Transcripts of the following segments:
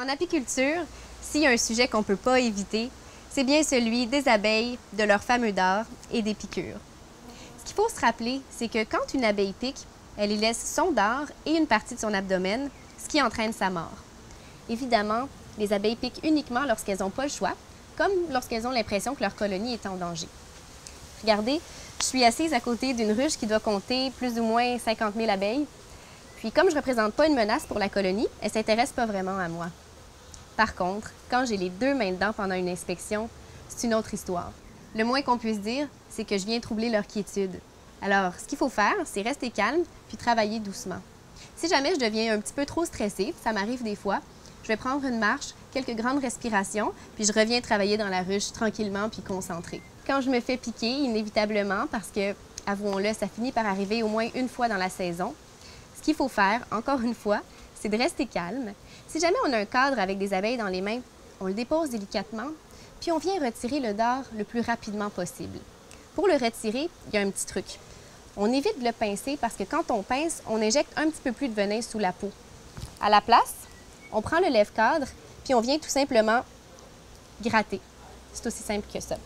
En apiculture, s'il y a un sujet qu'on ne peut pas éviter, c'est bien celui des abeilles, de leur fameux dard et des piqûres. Ce qu'il faut se rappeler, c'est que quand une abeille pique, elle y laisse son dard et une partie de son abdomen, ce qui entraîne sa mort. Évidemment, les abeilles piquent uniquement lorsqu'elles n'ont pas le choix, comme lorsqu'elles ont l'impression que leur colonie est en danger. Regardez, je suis assise à côté d'une ruche qui doit compter plus ou moins 50 000 abeilles. Puis comme je ne représente pas une menace pour la colonie, elle ne s'intéresse pas vraiment à moi. Par contre, quand j'ai les deux mains dedans pendant une inspection, c'est une autre histoire. Le moins qu'on puisse dire, c'est que je viens troubler leur quiétude. Alors, ce qu'il faut faire, c'est rester calme puis travailler doucement. Si jamais je deviens un petit peu trop stressée, ça m'arrive des fois, je vais prendre une marche, quelques grandes respirations, puis je reviens travailler dans la ruche tranquillement puis concentrée. Quand je me fais piquer, inévitablement, parce que, avouons-le, ça finit par arriver au moins une fois dans la saison, ce qu'il faut faire, encore une fois, c'est de rester calme. Si jamais on a un cadre avec des abeilles dans les mains, on le dépose délicatement, puis on vient retirer le dard le plus rapidement possible. Pour le retirer, il y a un petit truc. On évite de le pincer parce que quand on pince, on injecte un petit peu plus de venin sous la peau. À la place, on prend le lève-cadre, puis on vient tout simplement gratter. C'est aussi simple que ça.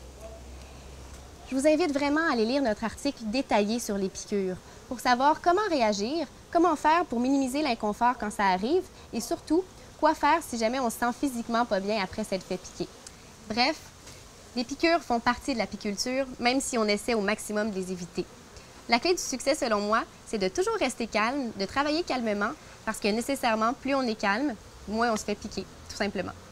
Je vous invite vraiment à aller lire notre article détaillé sur les piqûres pour savoir comment réagir, comment faire pour minimiser l'inconfort quand ça arrive et surtout, quoi faire si jamais on se sent physiquement pas bien après s'être fait piquer. Bref, les piqûres font partie de l'apiculture, même si on essaie au maximum de les éviter. La clé du succès, selon moi, c'est de toujours rester calme, de travailler calmement, parce que nécessairement, plus on est calme, moins on se fait piquer, tout simplement.